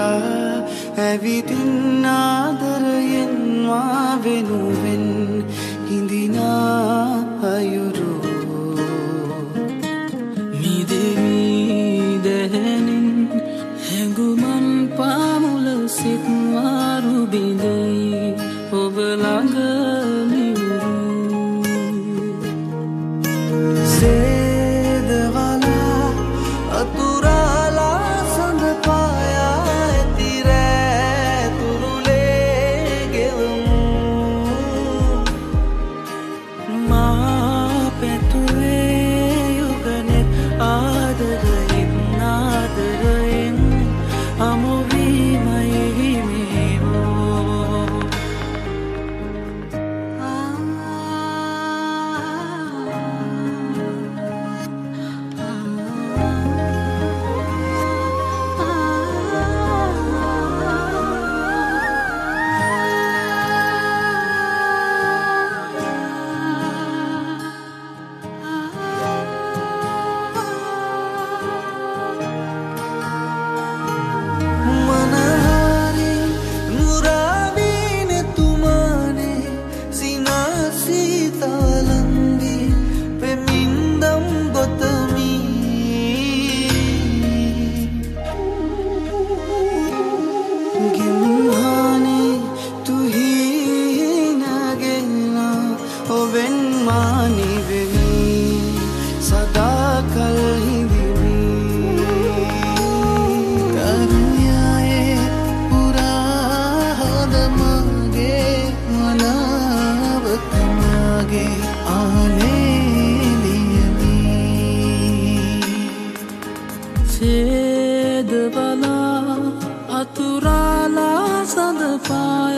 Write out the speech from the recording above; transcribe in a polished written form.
ඇවිදින් ආදරයෙන් මා වෙනුවෙන් හිඳිනා අයුරු මිදෙවි දැනෙන් හැඟුමන් පාමුල සිත් මාරු බිඳයි ඔබ ළඟ නිවුරු සේදවලා අතුරාලා සඳ පායා ඇති රෑ තුරුලේ ගෙවමු මා පැතුවේ යුගනෙත් ආදරයෙන් ආදරයෙන් අමුවීමයි හිමිවෝ සේදවලා අතුරාලා සඳ පා